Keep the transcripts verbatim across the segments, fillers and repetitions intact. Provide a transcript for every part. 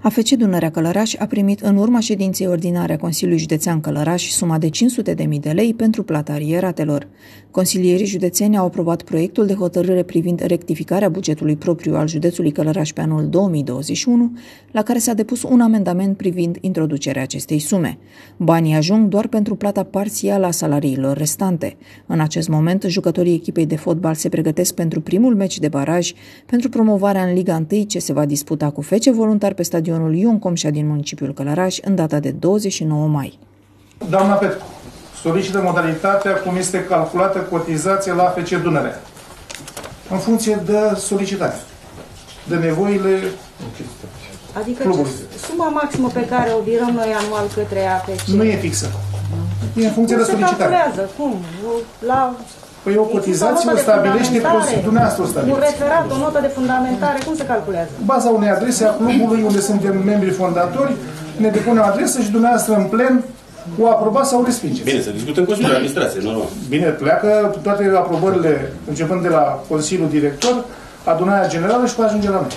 A F C Dunărea Călăraș a primit în urma ședinței ordinare a Consiliului Județean Călăraș suma de cinci sute de mii de lei pentru plata arieratelor. Consilierii județeni au aprobat proiectul de hotărâre privind rectificarea bugetului propriu al județului Călăraș pe anul două mii douăzeci și unu, la care s-a depus un amendament privind introducerea acestei sume. Banii ajung doar pentru plata parțială a salariilor restante. În acest moment, jucătorii echipei de fotbal se pregătesc pentru primul meci de baraj pentru promovarea în Liga unu, ce se va disputa cu F C Voluntar pe stadionul Ion Comșa din municipiul Călăraș în data de douăzeci și nouă mai. Doamna Petcu solicită modalitatea cum este calculată cotizația la F C Dunărea, în funcție de solicitare, de nevoile Adică clubului. Suma maximă pe care o virăm noi anual către A F C Nu e fixă. E în funcție cum de se solicitare. calculează? Cum? La... Păi o cotizație o stabilește dumneavoastră o stabilește. Un referat, o notă de fundamentare, cum se calculează? Baza unei adrese a clubului unde suntem membri fondatori, ne depunem adresă și dumneavoastră în plen o aprobați sau o respingeți. Bine, să discutăm cu Consiliul de Administrație, normal. Bine, pleacă toate aprobările, începând de la Consiliul Director, adunarea generală și pe ajunge la noi.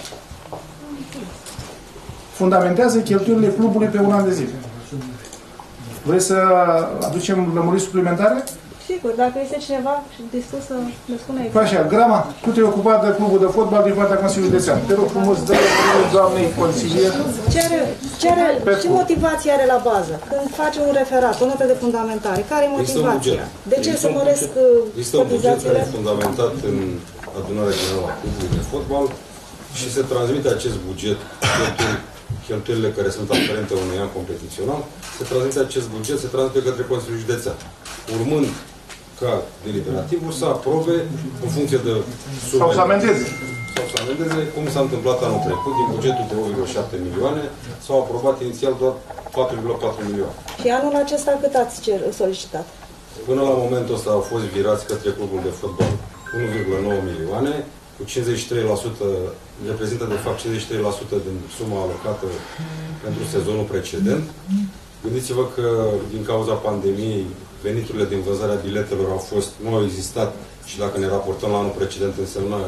Fundamentează cheltuielile clubului pe un an de zile. Vreți să aducem lămuriri suplimentare? Sigur, dacă este cineva dispus să ne spună exact. Păi așa, Grama, tu te-ai ocupat de clubul de fotbal din partea Consiliului Județean. Te rog frumos, dă-le doamnei consilier. Ce, are, ce, are, ce motivație are la bază? Când face un referat, o notă de fundamentare, care e motivația? De ce să măresc cotizațiile? Există un buget care e fundamentat în adunarea generală a clubului de fotbal și se transmite acest buget, cheltuielile care sunt aferente unui an competițional, se transmite acest buget, se transmite către Consiliul Județean. Urmând ca deliberativul să aprobe în funcție de sume. Sau să amendeze. Sau să amendeze, cum s-a întâmplat anul trecut, din bugetul de unu virgulă șapte milioane, s-au aprobat inițial doar patru virgulă patru milioane. Și anul acesta cât ați cer, solicitat? Până la momentul ăsta au fost virați către clubul de fotbal unu virgulă nouă milioane, cu cincizeci și trei la sută, reprezintă de fapt cincizeci și trei la sută din suma alocată pentru sezonul precedent. Gândiți-vă că din cauza pandemiei veniturile din vânzarea biletelor au fost, nu au existat și dacă ne raportăm la anul precedent însemna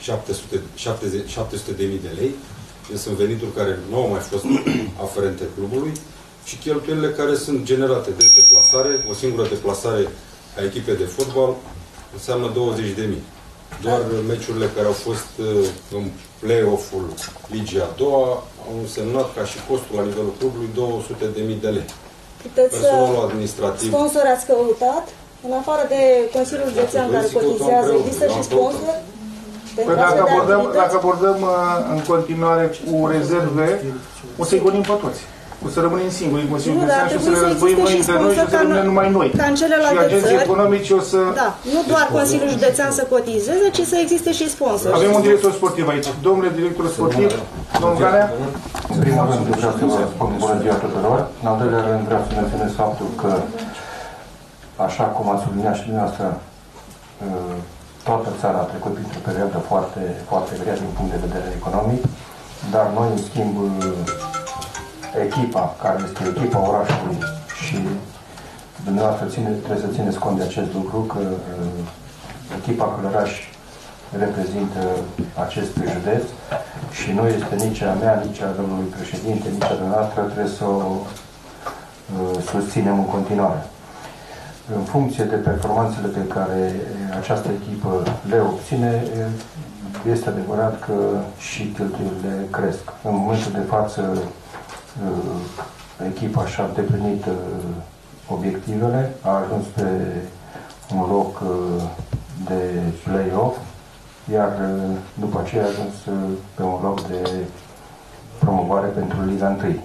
șapte sute de mii de lei. Deci sunt venituri care nu au mai fost aferente clubului și cheltuielile care sunt generate de deplasare. O singură deplasare a echipei de fotbal înseamnă douăzeci de mii. Doar meciurile care au fost în play-off-ul Ligii a doua au însemnat ca și costul la nivelul clubului două sute de mii de lei. Personalul administrativ. Sponsor ați căutat? În afară de Consiliul Județean care cotizează, există și sponsor? Păi dacă abordăm, dacă abordăm în continuare cu rezerve, o să-i gonim pe toți. O să rămânem singuri în Consiliul Județean și o să le războim noi între noi și o să rămânem numai noi. Ca în celelalte și agenții țări, economici o să... Da, nu doar Consiliul Județean să cotizeze, ci să existe și sponsor. Avem un director sportiv aici. Domnule director sportiv, domnul Canea. În primul rând vreau să vă spun bună ziua tuturor. În al doilea rând vreau să menționez faptul că, așa cum a subliniat și dumneavoastră, toată țara a trecut printr-o perioadă foarte, foarte grea din punct de vedere economic, dar noi, în schimb, echipa, care este echipa orașului și dumneavoastră ține, trebuie să țineți cont de acest lucru, că uh, echipa Călăraș reprezintă acest județ și nu este nici a mea, nici a domnului președinte, nici a dumneavoastră, trebuie să o uh, susținem în continuare. În funcție de performanțele pe care această echipă le obține, este adevărat că și cheltuielile cresc. În momentul de față, echipa și-a îndeplinit obiectivele, a ajuns pe un loc de play-off, iar după aceea a ajuns pe un loc de promovare pentru Liga unu.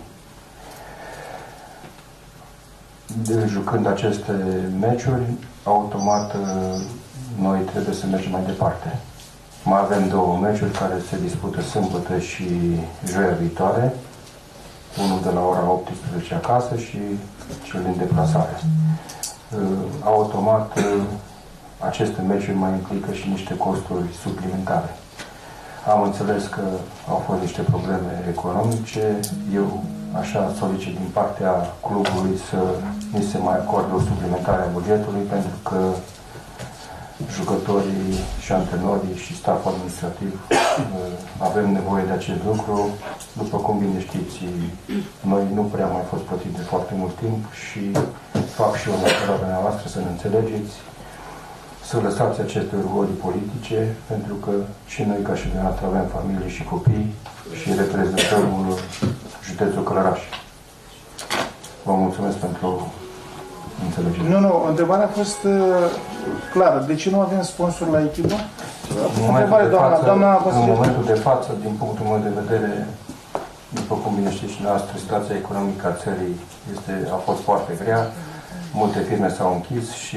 De, jucând aceste meciuri, automat noi trebuie să mergem mai departe. Mai avem două meciuri care se dispută sâmbătă și joia viitoare, unul de la ora optsprezece acasă și cel din deplasare. Automat, aceste meciuri mai implică și niște costuri suplimentare. Am înțeles că au fost niște probleme economice. Eu așa solicit din partea clubului să ni se mai acorde o suplimentare a bugetului, pentru că jucătorii și antrenorii și staful administrativ avem nevoie de acest lucru. După cum bine știți, noi nu prea am mai fost plătiți de foarte mult timp și fac și eu la dumneavoastră să ne înțelegeți, să lăsați aceste orgolii politice, pentru că și noi ca și dumneavoastră avem familie și copii și reprezentăm județul Călăraș. Vă mulțumesc pentru înțelegere. Nu, nu, întrebarea a fost uh, clară. De ce nu avem sponsor la echipă? În momentul, de față, doamna, în momentul de față, din punctul meu de vedere, după cum bine știți și noastră, situația economică a țării este, a fost foarte grea. Multe firme s-au închis și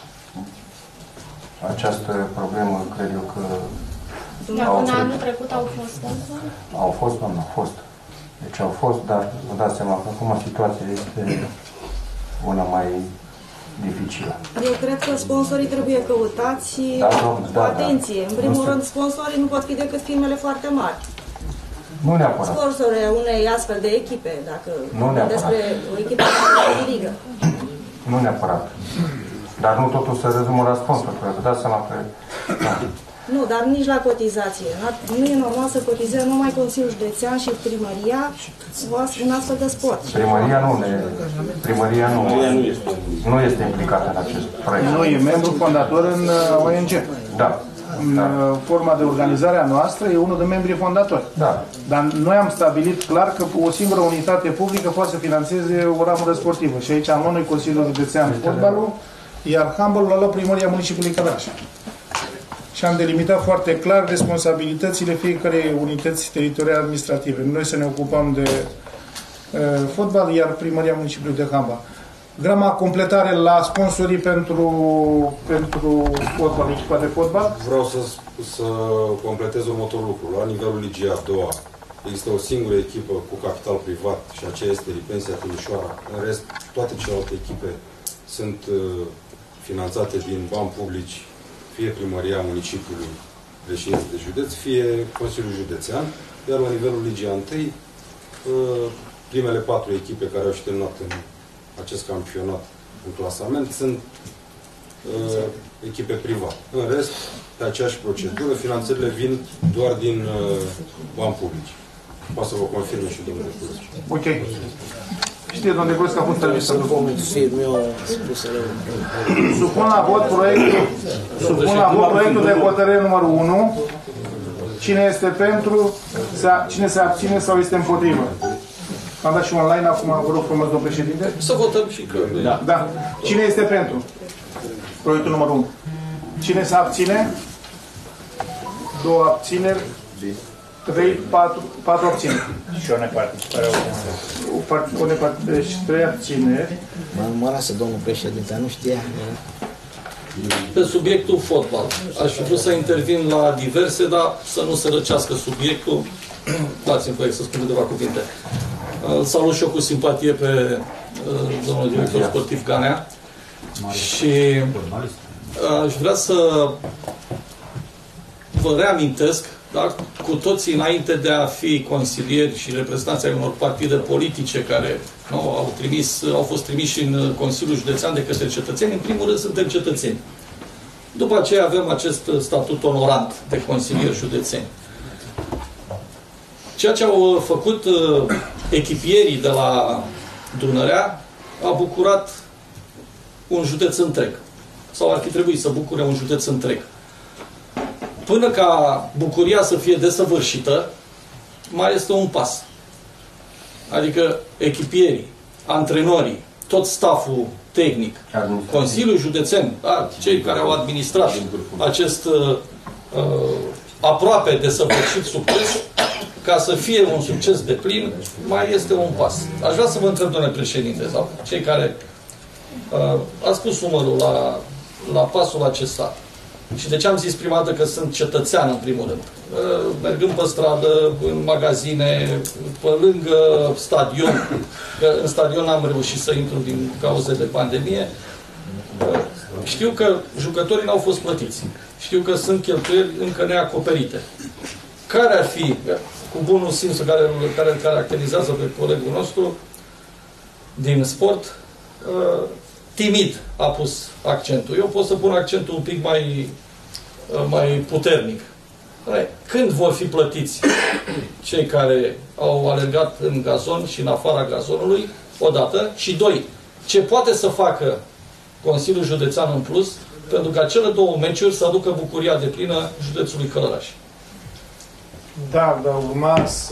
această problemă, cred eu că... În anul trecut au fost sponsori? Au fost, doamna, au fost. Deci au fost, dar vă dați seama că acum situația este una mai dificilă. Eu cred că sponsorii trebuie căutați da, domnule, cu da, atenție. Da. În primul nu rând, sponsorii nu pot fi decât firmele foarte mari. Nu neapărat. Sponsorii unei astfel de echipe, dacă nu despre o echipă de ligă. Nu neapărat. Dar nu totul se rezumă la sponsor, că vă dați seama că... Da. Nu, dar nici la cotizație. Nu e normal să cotizeze numai Consiliul Județean și Primăria în astfel de sport. Primăria nu, ne, primăria nu, nu este implicată în acest proiect. Nu, e membru fondator în O N G. Da. În da. forma de organizare a noastră e unul din membrii fondatori. Da. Dar noi am stabilit clar că o singură unitate publică poate să financeze o ramură sportivă. Și aici am luat noi Consiliul Județean fotbalul, iar handbalul l-a luat Primăria Municipiului Călăraș. Și am delimitat foarte clar responsabilitățile fiecarei unități teritoriale administrative. Noi să ne ocupăm de uh, fotbal, iar Primăria Municipiului de handbal. Grama completare la sponsorii pentru, pentru fotbal, echipa de fotbal. Vreau să, să completez următorul lucru. La nivelul Ligii a doua există o singură echipă cu capital privat și aceea este Ripensia Timișoara. În rest, toate celelalte echipe sunt uh, finanțate din bani publici, fie Primăria Municipiului Reședință de Județ, fie Consiliul Județean, iar la nivelul Ligii a întâi, primele patru echipe care au și terminat în acest campionat în clasament sunt uh, echipe private. În rest, pe aceeași procedură, finanțările vin doar din uh, bani publici. Poate să vă confirme și domnule Cruz. Ok. Știe, domnule Cruz, că a fost trimis să supun la vot proiectul, supun la vot proiectul de hotărâre numărul unu. Cine este pentru, cine se abține sau este împotrivă? Am dat și online, acum vă rog frumos, domnul președinte. Să votăm și că... Da. Da. Cine este pentru? Proiectul numărul unu. Cine se abține? Două abțineri. Trei, patru, patru abțineri. Și o neparticipare. O neparticipare. Deci trei abțineri. Mă numărase domnul președinte, nu știa. Pe subiectul fotbal. Aș fi vrut să intervin la diverse, dar să nu se răcească subiectul. Dați-mi voie să spun câteva cuvinte. Salut și eu cu simpatie pe uh, domnul director sportiv Ganea și uh, aș vrea să vă reamintesc, da, cu toții înainte de a fi consilieri și reprezentanții ai unor partide politice care nu, au, trimis, au fost trimiși în Consiliul Județean de către cetățeni, în primul rând suntem cetățeni. După aceea avem acest statut onorant de consilieri județeni. Ceea ce au făcut uh, echipierii de la Dunărea a bucurat un județ întreg. Sau ar fi trebuit să bucure un județ întreg. Până ca bucuria să fie desăvârșită, mai este un pas. Adică echipierii, antrenorii, tot staful tehnic, Consiliul Județean, da, cei care au administrat acest uh, aproape desăvârșit succes, ca să fie un succes de plin, mai este un pas. Aș vrea să vă întreb, domnule președinte, sau cei care uh, ați pus numărul la, la pasul acesta. Și de ce am zis prima dată că sunt cetățean, în primul rând? Uh, mergând pe stradă, în magazine, pe lângă stadion, că în stadion n-am reușit să intru din cauze de pandemie, uh, știu că jucătorii n-au fost plătiți. Știu că sunt cheltuieli încă neacoperite. Care ar fi, cu bunul simț care, care îl caracterizează pe colegul nostru din sport, timid a pus accentul. Eu pot să pun accentul un pic mai, mai puternic. Când vor fi plătiți cei care au alergat în gazon și în afara gazonului, odată, și doi, ce poate să facă Consiliul Județean în plus, pentru că acele două meciuri să aducă bucuria deplină județului Călăraș. Da, dar urma să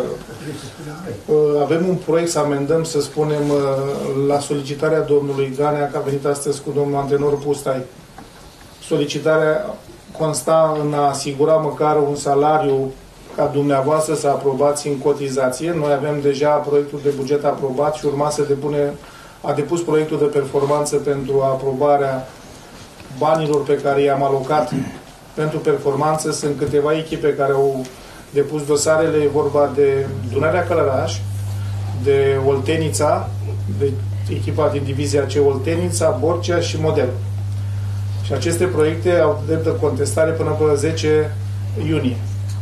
avem un proiect, să amendăm, să spunem, la solicitarea domnului Ganea, că a venit astăzi cu domnul antrenor Pustai. Solicitarea consta în a asigura măcar un salariu ca dumneavoastră să aprobați în cotizație. Noi avem deja proiectul de buget aprobat și urma să depune, a depus proiectul de performanță pentru aprobarea banilor pe care i-am alocat pentru performanță. Sunt câteva echipe care au depus dosarele, e vorba de Dunărea Călăraș, de Oltenița, de echipa din divizia C Oltenița, Borcea și Model. Și aceste proiecte au drept de contestare până pe zece iunie.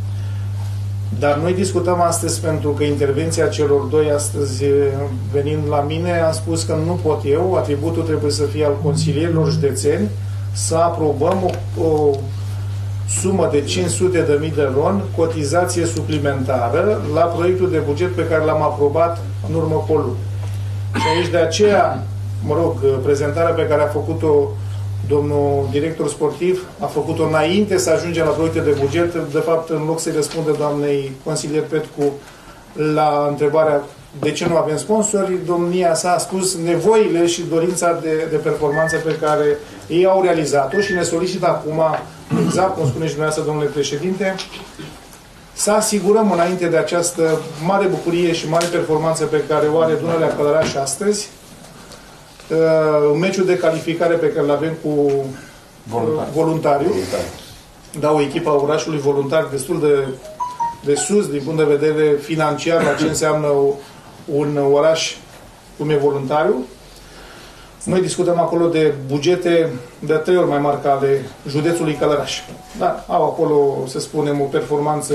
Dar noi discutăm astăzi, pentru că intervenția celor doi astăzi venind la mine, am spus că nu pot eu, atributul trebuie să fie al consilierilor județeni, să aprobăm o, o sumă de cinci sute de mii de ron, cotizație suplimentară, la proiectul de buget pe care l-am aprobat în urmă cu o lună. Și aici de aceea, mă rog, prezentarea pe care a făcut-o domnul director sportiv, a făcut-o înainte să ajungem la proiecte de buget. De fapt, în loc să-i răspundă doamnei consilier Petcu la întrebarea de ce nu avem sponsori, domnia sa a spus nevoile și dorința de, de performanță pe care ei au realizat-o și ne solicită acum, exact cum spune și dumneavoastră, domnule președinte, să asigurăm înainte de această mare bucurie și mare performanță pe care o are Dunărea Călăraș astăzi, în meciul de calificare pe care îl avem cu Voluntari. Voluntariu, da, o echipă a orașului Voluntari destul de, de sus din punct de vedere financiar la ce înseamnă un oraș cum e Voluntariu. Noi discutăm acolo de bugete de trei ori mai mari ca ale județului Călăraș. Da, au acolo, să spunem, o performanță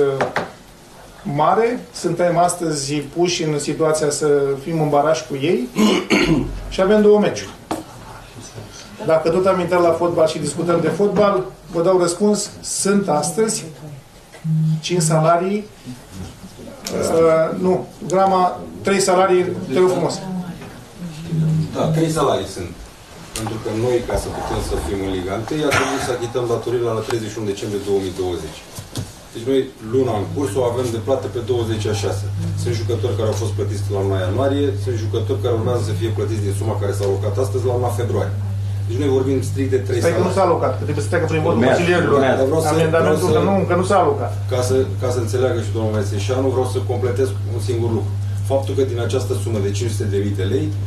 mare. Suntem astăzi puși în situația să fim în baraj cu ei și avem două meciuri. Dacă tot am intrat la fotbal și discutăm de fotbal, vă dau răspuns, sunt astăzi cinci salarii, uh, nu, grama, trei salarii, te rog frumos. Da, trei salarii sunt. Pentru că noi, ca să putem să fim în Liga unu, a trebuit să achităm datorile la treizeci și unu decembrie două mii douăzeci. Deci noi, luna în curs, o avem de plată pe douăzeci a șasea. Sunt jucători care au fost plătiți la luna ianuarie, sunt jucători care urmează să fie plătiți din suma care s-a alocat astăzi la luna februaie. Deci noi vorbim strict de trei salarii. Stai că nu s-a alocat, că trebuie să treacă prin votul consilierilor. Amendamentul că nu, că nu s-a alocat. Ca să, ca să înțeleagă și domnul Meseșanu, vreau să completez un singur lucru. Faptul că din această sumă de cinci sute de mii de lei,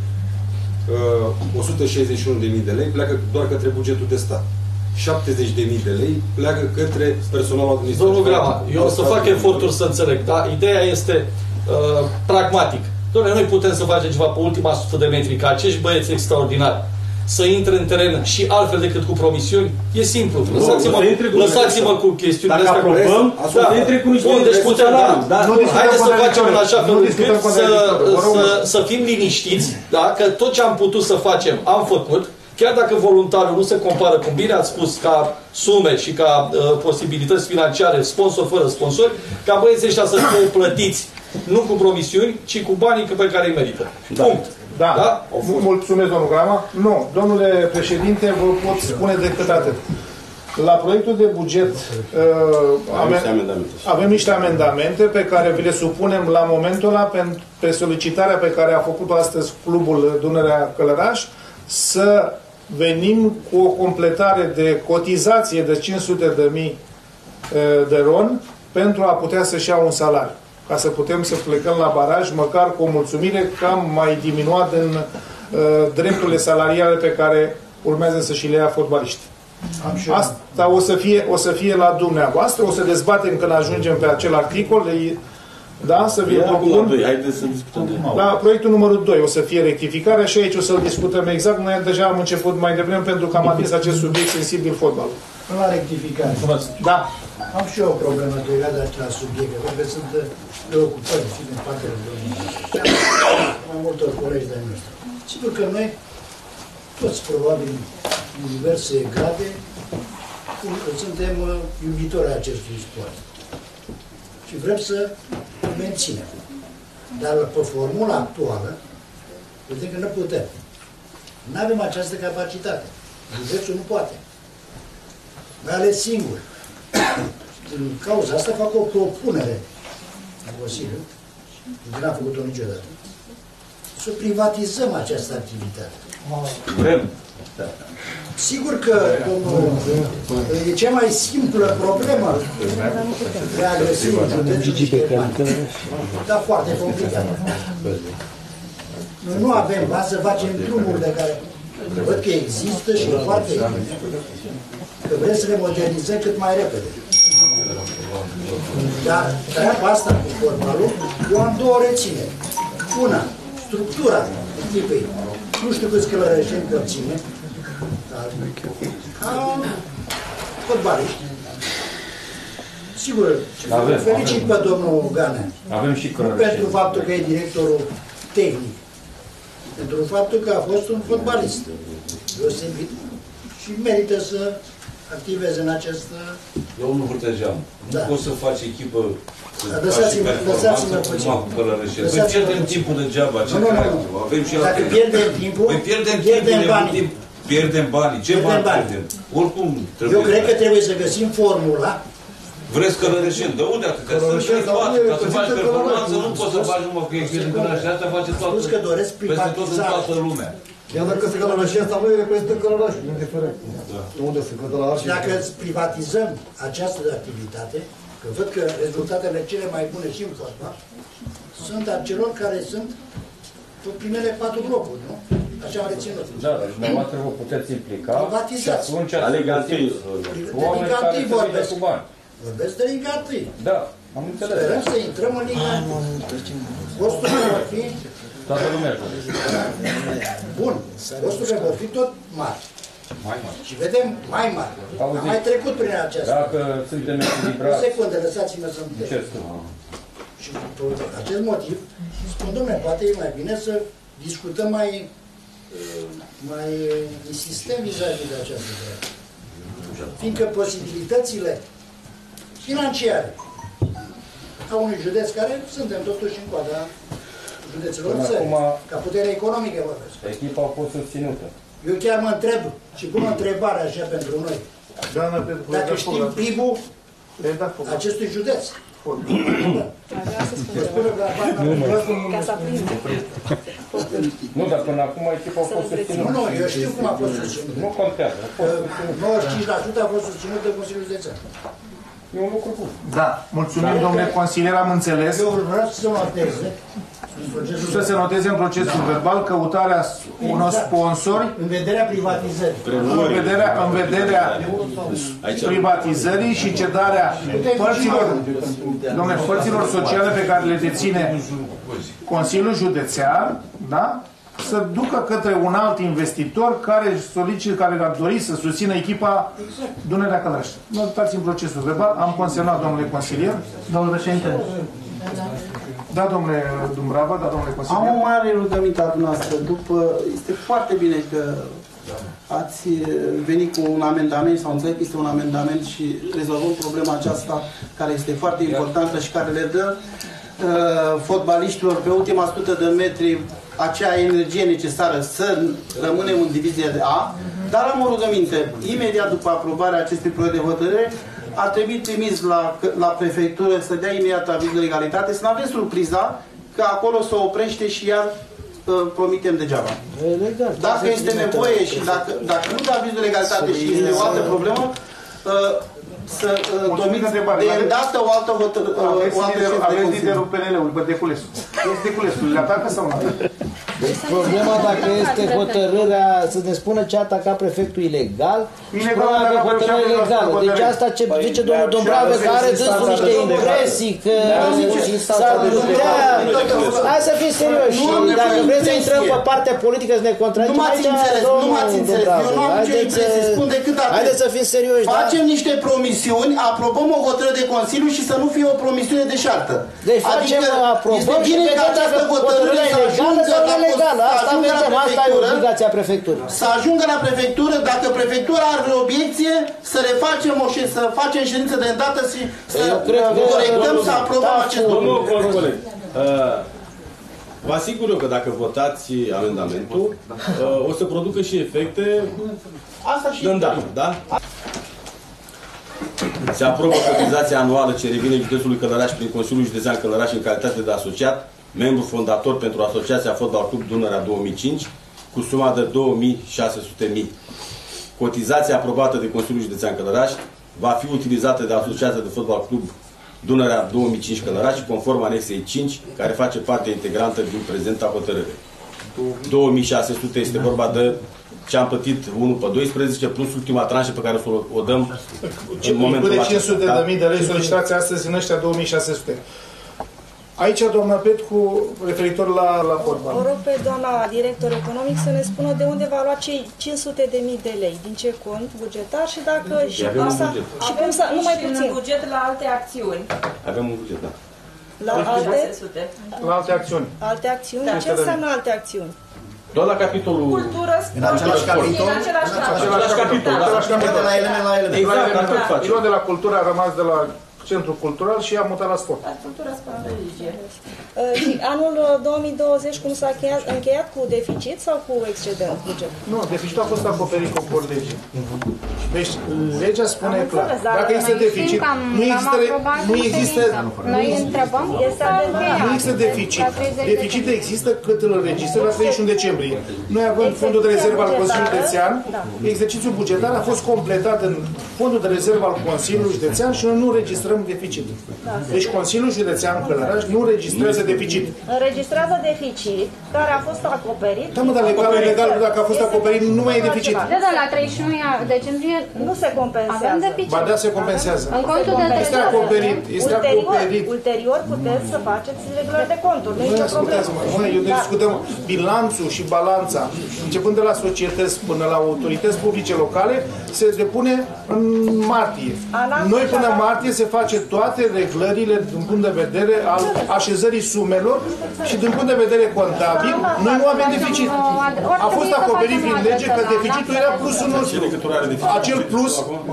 o sută șaizeci și unu de mii de lei pleacă doar către bugetul de stat. șaptezeci de mii de lei pleacă către personalul administrativ. Domnul Grama, eu o să fac eforturi să înțeleg, dar ideea este uh, pragmatic. Doamne, noi putem să facem ceva pe ultima sută de metri, ca acești băieți extraordinari să intre în teren și altfel decât cu promisiuni, e simplu. Lăsați-mă lăsați cu chestiunile astea. Dacă aprobăm, atunci să intre cu niște deci putem, da. Da. Haideți să facem în așa fel încât să, să, să fim liniștiți, da? Că tot ce am putut să facem, am făcut. Chiar dacă voluntarul nu se compară, cum bine ați spus, ca sume și ca uh, posibilități financiare, sponsor fără sponsori, ca băieții ăștia să fie plătiți nu cu promisiuni, ci cu banii pe care îi merită. Da. Punct. Da. Da? Mulțumesc, domnul Grama. Nu, domnule președinte, vă pot spune decât atât. La proiectul de buget uh, avem, avem niște amendamente pe care vi le supunem la momentul ăla pe, pe solicitarea pe care a făcut-o astăzi clubul Dunărea Călăraș, să venim cu o completare de cotizație de cinci sute de mii de ron pentru a putea să-și ia un salariu. Ca să putem să plecăm la baraj, măcar cu o mulțumire că am mai diminuat în uh, drepturile salariale pe care urmează să și le ia fotbaliști. Asta o să fie, o să fie la dumneavoastră, o să dezbatem când ajungem pe acel articol. Da, să vi-l propun. Haideți să discutăm de nou. La proiectul numărul doi o să fie rectificarea și aici o să-l discutăm exact. Noi deja am început mai devreme pentru că am atins acest subiect sensibil, fotbalul. La rectificare. Da. Am și eu o problemă legat de acela subiect, pentru că sunt preocupări și din partea domnului. Mai multor colegi de-ai noștri. Sigur că noi toți probabil în diverse grade suntem iubitori ai acestui sport. Și vrem să menținem. Dar pe formula actuală, vedem că nu putem. Nu avem această capacitate. Județul nu poate. Mai ales singur. În cauza asta fac o propunere în Consiliu, nu n-am făcut-o niciodată, să privatizăm această activitate. Vrem. Sigur că, domnul, e cea mai simplă problemă de a găsi un județ, dar foarte complicat. Noi nu avem bani să facem drumuri de care văd că există și e foarte bine, că vrem să le modernizăm cât mai repede. Dar treaba asta cu fotbalul, eu am două rețineri. Una, structura echipei. Nu știu câți călărășeni că ține, ca fotbaliști. Sigur, felicit pe domnul Ganea. Avem și nu pentru faptul că e directorul tehnic, pentru faptul că a fost un fotbalist deosebit și merită să activeze în acest... Domnul Hurtejean, da. Nu poți să faci echipă lăsați-mă, lăsați-mă puțin. Păi pierdem timpul degeaba. Ce nu, nu, nu. Avem și Dacă pierdem timpul, păi pierdem, pierdem timpul, banii. Timp, pierdem banii. Ce pierdem bani bani pierdem? Oricum trebuie. Eu cred că trebuie să găsim formula. Vreți călărășeni? De unde atât? Ca să Ca să faci performanță, nu poți să faci numai că e pierdem călărășeni. Asta face toată, peste tot în toată lumea. Iar dacă se călărășeni sau nu, îi reprezintă călărăși, indiferent. Unde se călărăși. Dacă privatizăm această activitate, că văd că rezultatele cele mai bune și în fotbal sunt a celor care sunt pe primele patru grupuri, nu? Așa am reținut. Da, dar dumneavoastră vă puteți implica și atunci alegativ. Alegativ vorbesc. Vorbesc de Liga unu. Da, am înțeles. Sperăm să intrăm în Liga unu. Costurile vor fi... Toată lumea. Bun. Costurile vor fi tot mari. Mai mari. Și vedem mai mari. Am mai trecut prin aceasta. Dacă suntem echilibrați... O secundă, lăsați-mă să-mi trec. Și pe acest motiv, spun, dom'le, poate e mai bine să discutăm mai, mai insistent vis-a-vis de această treabă. Fiindcă posibilitățile financiare a unui județ care suntem totuși în coada județelor în țări, ca putere economică vorbesc. Echipa a fost susținută. Eu chiar mă întreb și pun o întrebare așa pentru noi. Dacă știm P I B-ul acestui județ. Nu, dar până acum echipa a fost susținută. Nu, eu știu cum a fost susținută. Nu contează. nouăzeci și cinci la sută a fost susținută de Consiliul Județean. E un lucru bun. Da, mulțumim, domnule consilier, am înțeles. Eu vreau să se noteze. Să se noteze în procesul verbal căutarea unor sponsori în vederea privatizării. În vederea, în vederea privatizării și cedarea părților, domnule, părților sociale pe care le deține Consiliul Județean, da? Să ducă către un alt investitor care solicită, care ar dori să susțină echipa Dunărea Călăraș. Notați în procesul verbal. Am consemnat, domnule consilier. Domnule președinte. Da, domnule Dumbrava, da, domnule consilier. Am o mare rugăminte a dumneavoastră. După, este foarte bine că ați venit cu un amendament, sau înțeleg că este un amendament și rezolvăm problema aceasta care este foarte importantă și care le dă uh, fotbaliștilor pe ultima sută de metri acea energie necesară să rămânem în divizia de A, dar am o rugăminte. Imediat după aprobarea acestui proiect de hotărâre, ar trebui trimis la, la prefectură să dea imediat aviz de legalitate, să nu avem surpriza că acolo să oprește și iar uh, promitem degeaba. Dacă este nevoie și dacă, dacă nu dă aviz de legalitate și este o altă problemă, uh, să uh, domiți de îndată o altă hotărâre. Aveți liderul P N L-ului, Bădeculescu. Este Deculescu, le atacă sau nu? Deci problema dacă este hotărârea, să ne spună ce a atacat prefectul ilegal, ilegal dacă hotărârea ilegală. Deci asta ce zice domnul Dumbrava, că are dânsul niște impresii, că s-ar putea... Hai să fim serioși. Dacă vreți să intrăm pe partea politică să ne contracem aici, nu m-ați înțeles, nu m-ați înțeles. Eu nu am nicio impresie, spun decât atât. Haideți să fim serioși. Facem niște promisiuni promisiuni, aprobăm o hotărâre de Consiliu și să nu fie o promisiune de șartă. Deci facem, adică aprobăm și vedem dacă hotărârea e legală sau nelegală. Asta vedem, asta e obligația prefecturii. Să ajungă la prefectură, dacă prefectura are o obiecție, să refacem o și să facem ședință de îndată și să corectăm, să aprobăm acest lucru. Domnul coleg, vă asigur eu că dacă votați amendamentul, o să producă și efecte de îndată, da? Se aprobă cotizația anuală ce revine județului Călăraș prin Consiliul Județean Călăraș în calitate de asociat, membru fondator pentru Asociația Fotbal Club Dunărea două mii cinci, cu suma de două mii șase sute de mii. Cotizația aprobată de Consiliul Județean Călăraș va fi utilizată de Asociația de Fotbal Club Dunărea două mii cinci Călăraș, conform anexei cinci, care face parte integrantă din prezenta hotărâre. două mii șase sute este vorba de ce am plătit unu pe doisprezece, plus ultima tranșă pe care o dăm în momentul acesta. cinci sute de mii de lei solicitați astăzi în ăștia două mii șase sute. Aici, doamna Petcu, referitor la, la fotbal. O rog pe doamna director economic să ne spună de unde va lua cei cinci sute de mii de lei, din ce cont bugetar și dacă și cum să și cum să nu mai puțin buget la alte acțiuni. Avem un buget, da. La alte la alte acțiuni. Alte acțiuni? Da. Ce înseamnă alte acțiuni? Doar la capitolul... Cultură, în același capitol? În același capitol. Același capitol. Același capitol. La element, la element. Exact, luat de la cultură, a rămas de la centru cultural și a mutat la sport. La cultură, sport, religie. Și anul două mii douăzeci, cum s-a încheiat, încheiat cu deficit sau cu excedent buget? Nu, deficitul a fost acoperit conform legii. Deci, legea spune clar. Dacă există deficit, nu există... Nu există... Noi întrebăm, este adevărat. Nu există deficit. Deficit există cât îl înregistră la treizeci și unu decembrie. Noi avem fondul de rezervă al Consiliului Județean. Exercițiul bugetar a fost completat în fondul de rezervă al Consiliului Județean și noi nu registrăm deficit. Deci Consiliul Județean Călăraș nu registrează deficit. Înregistrează deficit care a fost acoperit. Da, mă, dar legal, legal, dacă a fost acoperit, nu mai e deficit. Da, da, la treizeci și unu decembrie nu se compensează. Avem deficit. Ba da, se compensează. În contul de este acoperit, este acoperit. Ulterior puteți să faceți regulări de conturi. Nu e nicio problemă. Noi discutăm bilanțul și balanța, începând de la societăți până la autorități publice locale, se depune în martie. Noi până în martie se face toate reglările din punct de vedere al așezării sumelor și din punct de vedere contabil, noi nu avem deficit. A fost acoperit prin lege că deficitul era plusul nostru. Acel plus...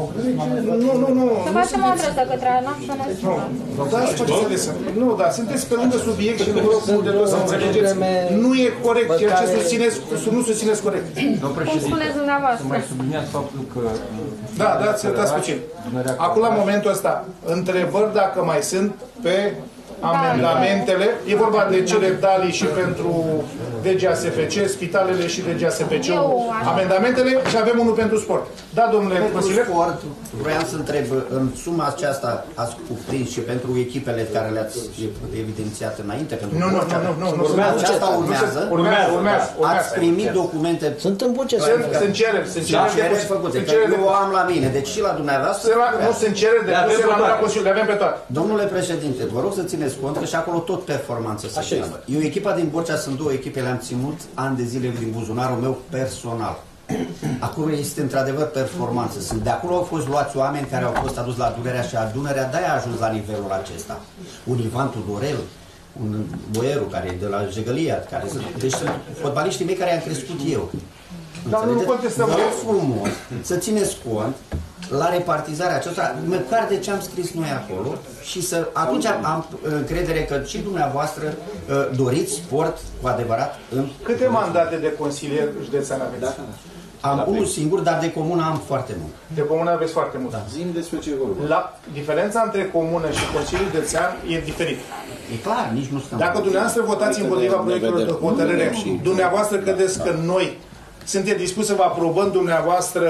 Nu, nu, nu. Să facem o adresă către ANAF să ne spună. Da, să faceți adresă. Nu, dar sunteți pe lângă subiect și nu vă rog de tot să înțelegeți. Nu e corect. Ceea ce susțineți, nu susțineți corect. Cum spuneți dumneavoastră? Mai subliniați faptul că... Da, da, ți-l puțin. Acum, la momentul ăsta, întrebări dacă mai sunt pe amendamentele. E vorba de cele dalii și pentru D G A S F C, spitalele și D G A S F C-ul, amendamentele și avem unul pentru sport. Da, domnule consilier? Sport, vreau să întreb, în suma aceasta ați cuprins și pentru echipele care le-ați evidențiat înainte? Pentru nu, nu, nu, nu, nu. Aceasta urmează. Urmează, urmează. Ați primit documente? Sunt în buget. Sunt cereri, sunt cereri făcute. Eu o am la mine, deci și la dumneavoastră. Nu sunt cereri depuse la mâna Consiliului, le avem pe toate. Domnule președinte, vă rog să țineți cont că și acolo tot performanță se cheamă. Eu, echipa din Borcea, sunt două echipe, le-am ținut ani de zile din buzunarul meu personal. Acolo este într-adevăr performanță. Sunt de acolo au fost luați oameni care au fost aduși la Dunărea și a Dunărea de-aia a ajuns la nivelul acesta. Un Ivan Tudorel, un Boieru care e de la Jegălia, care sunt, deci sunt fotbaliștii mei care i-am crescut eu. Dar nu contestăm. Vă rog frumos să țineți cont la repartizarea aceasta, măcar de ce am scris noi acolo și să, atunci am încredere că și dumneavoastră doriți sport cu adevărat în... Câte mandate de consilier județean aveți? Am unul singur, dar de comună am foarte mult. De comună aveți foarte mult. Da. Zim despre ce vorba. La diferența între comună și Consiliul Județean e diferit. E clar, nici nu stăm. Dacă dumneavoastră votați împotriva proiectului de hotărâre, dumneavoastră credeți că noi suntem dispuși să vă aprobăm dumneavoastră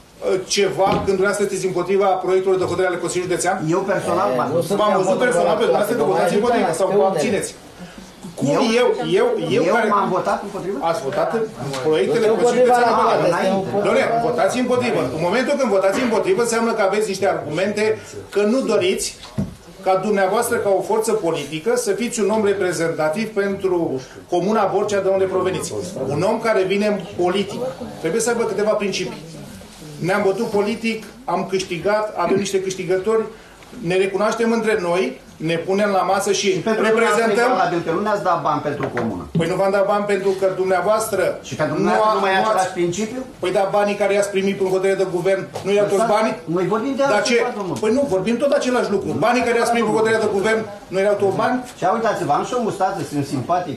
ceva când dumneavoastră sunteți împotriva proiectului de hotărâre ale Consiliului Județean? Eu personal v-am văzut personal pe dumneavoastră că votați împotriva sau vă abțineți. Cum eu, eu, eu, eu, eu care... m-am votat împotriva? Ați votat proiectele Consiliului Județean? Doamne, votați împotrivă. În momentul când votați împotrivă, înseamnă că aveți niște argumente că nu doriți ca dumneavoastră, ca o forță politică, să fiți un om reprezentativ pentru Comuna Borcea de unde proveniți. Un om care vine în politic trebuie să aibă câteva principii. ne-am bătut politic, am câștigat, avem niște câștigători, ne recunoaștem între noi, ne punem la masă și, și reprezentăm... Pentru nu ne-ați dat bani pentru comună. Păi nu v-am dat bani pentru că dumneavoastră... Și pentru dumneavoastră nu mai e același principiu? Păi da, banii care i-ați primit prin hotărâre de guvern, nu i-au toți banii? Noi vorbim de Dar ce? Păi nu, vorbim tot același lucru. Banii care i-ați primit prin hotărâre de guvern, nu erau toți bani? Și uitați-vă, am și o mustață, sunt simpatic.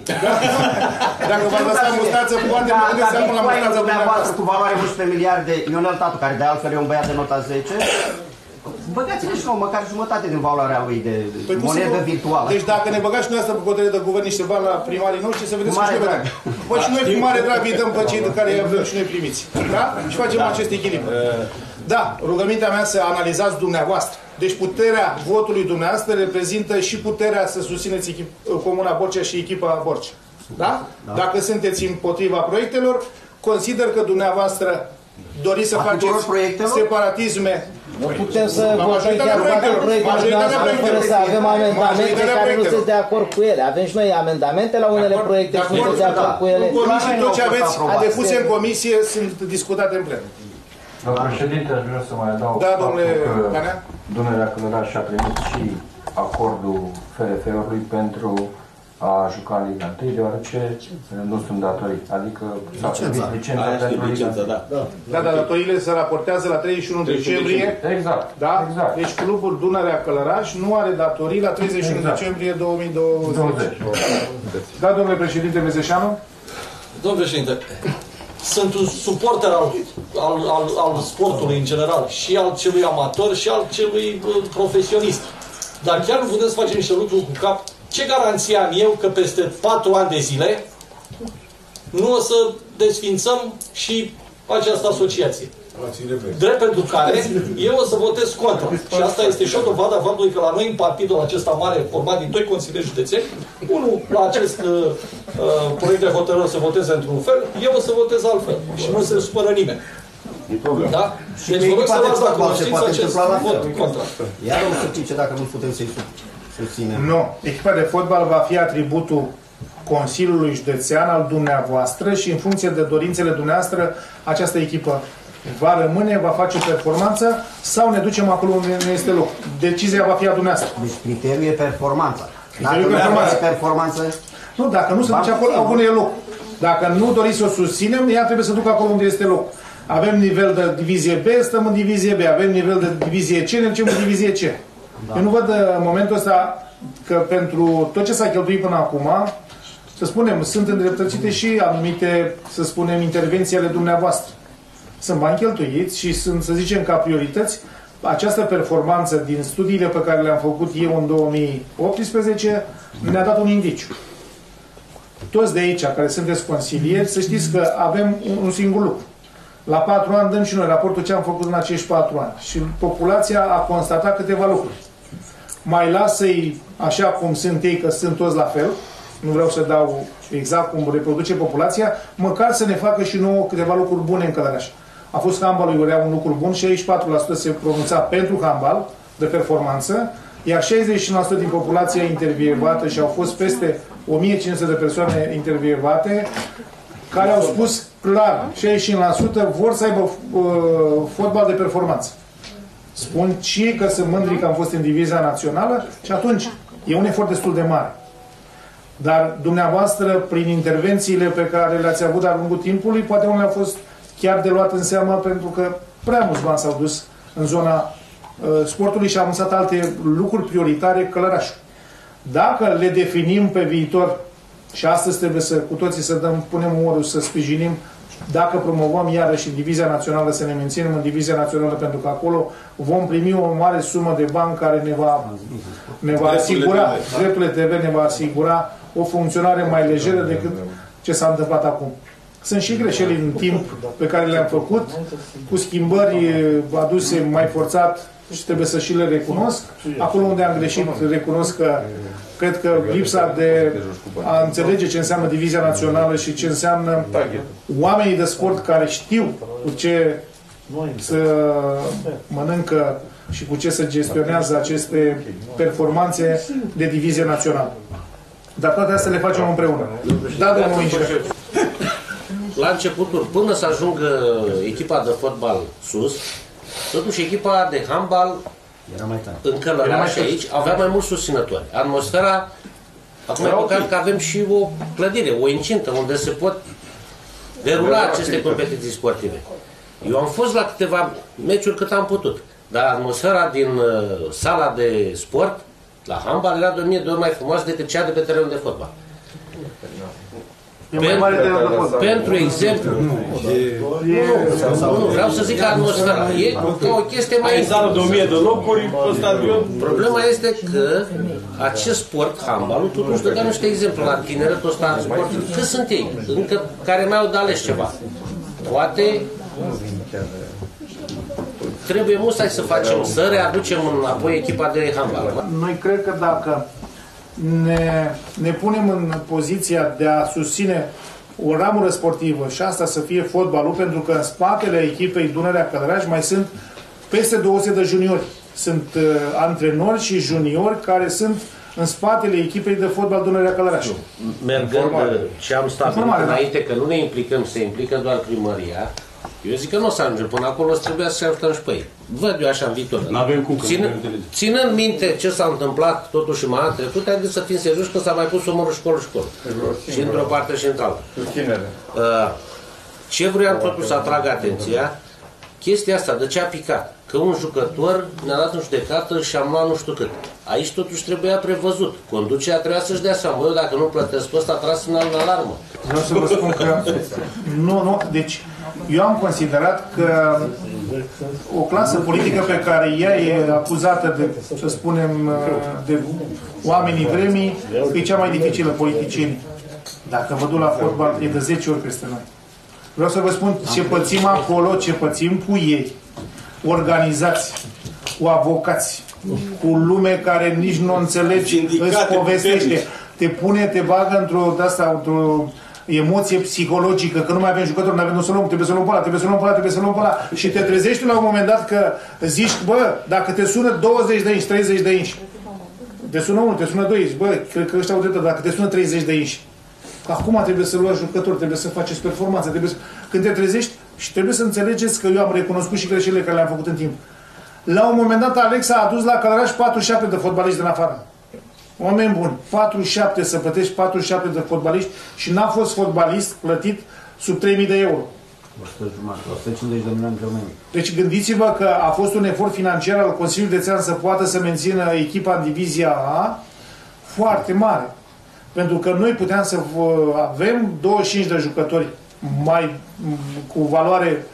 Dacă v-ați lăsat mustață, poate nu puteți să la mustață dumneavoastră cu valoare unsprezece miliarde, Ionel Tatu, care de altfel e un băiat de nota zece, băgați-ne și nouă, măcar jumătate din valoarea lui de păi monedă virtuală. Deci dacă ne băgați și noi asta pe hotărâre de guvern niște bani la primarii noștri, să vedeți cum și noi Bă, și noi cu mare drag îi dăm pe cei de care avem și noi primiți. Da? Și facem da. acest echilibru. Da, rugămintea mea să analizați dumneavoastră. Deci puterea votului dumneavoastră reprezintă și puterea să susțineți Comuna Borcea și echipa Borcea. Da? Da? Dacă sunteți împotriva proiectelor, consider că dumneavoastră doriți să faceți separatisme. Nu putem să votăm chiar toate proiectele noastre fără să avem amendamente care nu sunt de acord cu ele. Avem și noi amendamente la unele proiecte și nu sunt de acord cu ele. În comisie, tot ce aveți depuse în comisie sunt discutate în plen. Domnul președinte, aș vrea să mai adaug da, domnule că Dunărea Călăraș a primit și acordul F R F-ului pentru a juca în Liga unu, deoarece nu sunt datorii. Adică s-a primit licența pentru Liga unu. Da, da, dar datoriile se raportează la treizeci și unu decembrie. Exact. Da? Exact. Deci clubul Dunărea Călăraș nu are datorii la treizeci și unu exact. decembrie două mii douăzeci. Da, domnule președinte Mezeșanu? Domnule președinte, sunt un suporter al, al, al, al sportului în general, și al celui amator și al celui profesionist. Dar chiar nu putem să facem niște lucruri cu cap. Ce garanție am eu că peste patru ani de zile nu o să desfințăm și această asociație? Drept pentru care eu o să votez contra. Și asta este și o dovadă a faptului că la noi în partidul acesta mare, format din doi consilieri județeni, unul la acest uh, uh, proiect de hotărâre să voteze într-un fel, eu o să votez altfel. Și nu se supără nimeni. Da? Deci vă rog să luați la cunoștință acest vot contra. Iar o să zice dacă nu putem să-i susținem. Nu. Echipa de fotbal va fi atributul Consiliului Județean al dumneavoastră și în funcție de dorințele dumneavoastră această echipă va rămâne, va face performanță sau ne ducem acolo unde nu este loc. Decizia va fi a dumneavoastră. Deci criteriul e performanța. Dacă nu e performanță... Nu, dacă nu se duce acolo unde e loc. Dacă nu doriți să o susținem, ea trebuie să ducă acolo unde este loc. Avem nivel de divizie B, stăm în divizie B. Avem nivel de divizie C, ne ducem în divizie C. Da. Eu nu văd în momentul ăsta că pentru tot ce s-a cheltuit până acum, să spunem, sunt îndreptățite și anumite, să spunem, intervenții ale dumneavoastră. Sunt bani cheltuiți și sunt, să zicem, ca priorități. Această performanță din studiile pe care le-am făcut eu în două mii optsprezece ne-a dat un indiciu. Toți de aici, care sunteți consilieri, să știți că avem un singur lucru. La patru ani dăm și noi raportul ce am făcut în acești patru ani. Și populația a constatat câteva lucruri. Mai lasă-i așa cum sunt ei, că sunt toți la fel. Nu vreau să dau exact cum reproduce populația. Măcar să ne facă și nouă câteva lucruri bune în Călăraș. A fost handbalul, era un lucru bun, șaizeci și patru la sută se pronunța pentru handbal de performanță, iar șaizeci și cinci la sută din populația intervievată, și au fost peste o mie cinci sute de persoane intervievate, care au spus clar, șaizeci și cinci la sută vor să aibă uh, fotbal de performanță. Spun și ei că sunt mândri că am fost în divizia națională și atunci e un efort destul de mare. Dar dumneavoastră, prin intervențiile pe care le-ați avut de-a lungul timpului, poate unele au fost chiar de luat în seamă, pentru că prea mulți bani s-au dus în zona uh, sportului și am anunțat alte lucruri prioritare Călărașul. Dacă le definim pe viitor, și astăzi trebuie să cu toții să dăm, punem umărul să sprijinim, dacă promovăm iarăși divizia națională, să ne menținem în divizia națională, pentru că acolo vom primi o mare sumă de bani care ne va, ne va asigura, drepturile T V ne va asigura o funcționare mai lejeră decât ce s-a întâmplat acum. Sunt și greșeli în timp pe care le-am făcut, cu schimbări aduse mai forțat și trebuie să și le recunosc. Acolo unde am greșit, recunosc că cred că lipsa de a înțelege ce înseamnă divizia națională și ce înseamnă oamenii de sport care știu cu ce să mănâncă și cu ce se gestionează aceste performanțe de divizie națională. Dar toate astea le facem împreună. Da, domnul inginer. la începutul, până să ajungă echipa de fotbal sus, totuși echipa de handbal era mai tare. În Călăraș aici avea mai mulți susținători. Atmosfera, acum e păcat că avem și o clădire, o incintă unde se pot derula aceste competiții sportive. Eu am fost la câteva meciuri cât am putut, dar atmosfera din uh, sala de sport la handbal era de o mie de ori mai frumoasă decât cea de pe terenul de fotbal. Pentru, pentru exemplu, nu, nu, vreau să zic că atmosfera e o chestie mai... Ai sală de o mie de locuri pe stadion. Problema este că acest sport, handbalul, totuși dă niște exemple la tineretul ăsta sportiv. Cât sunt ei, încă care mai au de ales ceva. Poate trebuie musai să facem, să readucem înapoi echipa de handbal. Noi cred că dacă ne, ne punem în poziția de a susține o ramură sportivă și asta să fie fotbalul, pentru că în spatele echipei Dunărea Călăraș mai sunt peste două sute de juniori. Sunt uh, antrenori și juniori care sunt în spatele echipei de fotbal Dunărea Călăraș. Mergând ce am stabilit înainte, că nu ne implicăm, se implică doar primăria, eu zic că nu o să ajungem până acolo, o să trebuia să ajutăm și pe ei. Văd eu așa în viitor. N-avem cum. Ținând, ținând minte ce s-a întâmplat totuși în anul trecut, haideți să fim serioși că s-a mai pus omorul școală-școală. Și într-o parte și într-alta. Ce vreau totuși să atrag atenția, chestia asta de ce a picat. Că un jucător ne-a dat în judecată și am luat nu știu cât. Aici totuși trebuia prevăzut. Conducerea trebuia să-și dea seama. Eu dacă nu plătesc pe ăsta, tras în alarmă. Vreau să vă spun că... Nu, nu, deci eu am considerat că o clasă politică pe care ea e acuzată de, să spunem, de oamenii vremii, e cea mai dificilă, politicieni. Dacă vă duc la fotbal, e de zece ori peste noi. Vreau să vă spun ce pățim acolo, ce pățim cu ei. Organizați, cu avocați, cu lume care nici nu înțelegi, îți povestește, te pune, te bagă într-o de-asta, într-o emoție psihologică, că nu mai avem jucători, nu avem nu să luăm, trebuie să luăm pe ăla, trebuie să luăm pe ăla, trebuie să luăm pe ăla și te trezești la un moment dat că zici, bă, dacă te sună douăzeci de inși, treizeci de inși, te sună unul, te sună doi, bă, cred că ăștia au dreptate, dacă te sună treizeci de inși, că acum trebuie să luați jucători, trebuie să faceți performanțe, trebuie să... Când te trezești și trebuie să înțelegeți că eu am recunoscut și greșelile care le-am făcut în timp. La un moment dat Alexa a adus la Călăraș patruzeci și șapte de fotbaliști din afară. Oameni buni, patruzeci și șapte, să plătești patruzeci și șapte de fotbaliști și n-a fost fotbalist plătit sub trei mii de euro. o sută cincizeci de milioane de euro. Deci gândiți-vă că a fost un efort financiar al Consiliului Județean să poată să mențină echipa în divizia A foarte mare. Pentru că noi puteam să avem douăzeci și cinci de jucători mai, cu valoare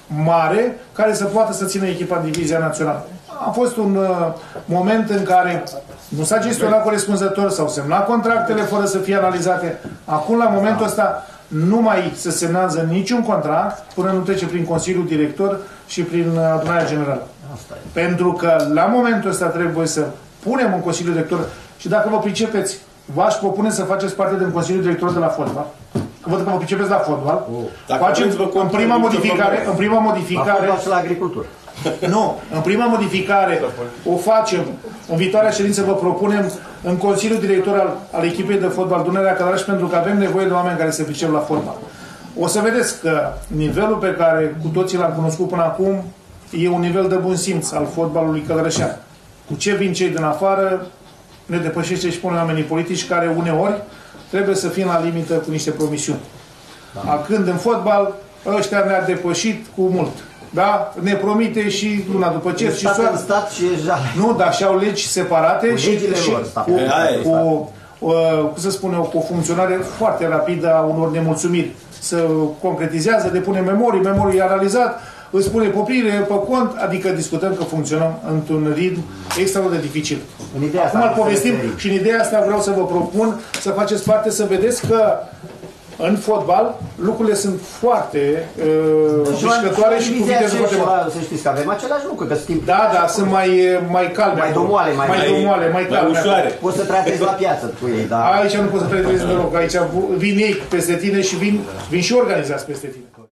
mare care să poată să țină echipa în divizia națională. A fost un uh, moment în care nu s-a gestionat corespunzător, s-au semnat contractele fără să fie analizate. Acum, la momentul ăsta, nu mai se semnează niciun contract până nu trece prin Consiliul Director și prin Adunarea Generală. Pentru că la momentul ăsta trebuie să punem în Consiliul Director și dacă vă pricepeți, v-aș propune să faceți parte din Consiliul Director de la fotbal. Că văd că vă pricepeți la fotbal. Oh. Facem în prima modificare, în prima modificare... La, la agricultură. Nu, în prima modificare o facem, în viitoarea ședință vă propunem în Consiliul Director al, al echipei de fotbal Dunărea Călăraș, pentru că avem nevoie de oameni care se pricep la fotbal. O să vedeți că nivelul pe care cu toții l-am cunoscut până acum e un nivel de bun simț al fotbalului călărășean. Cu ce vin cei din afară ne depășește și pune oamenii politici care uneori trebuie să fie la limită cu niște promisiuni. Da. Când în fotbal ăștia ne-a depășit cu mult. Da? Ne promite și luna după cer și soare. Stat și nu, dar și-au legi separate cu și, și lor, cu, cu, cu, cu, cum să spune, cu o funcționare foarte rapidă a unor nemulțumiri. Se concretizează, depune memorii, memorii a realizat, îți pune poprire pe cont, adică discutăm că funcționăm într-un ritm extraordinar de dificil. Acum îl povestim și în ideea asta vreau să vă propun să faceți parte, să vedeți că în fotbal lucrurile sunt foarte mișcătoare și cuvinte foarte mari. Să știți că avem același lucru, că schimb. Da, da, sunt mai, mai calme. Mai domoale, mai, mai, domoale, mai, mai calme. Ușoare. Poți să tratezi la piață cu ei, da. Aici nu poți să tratezi deloc, aici vin ei peste tine și vin, vin și organizați peste tine.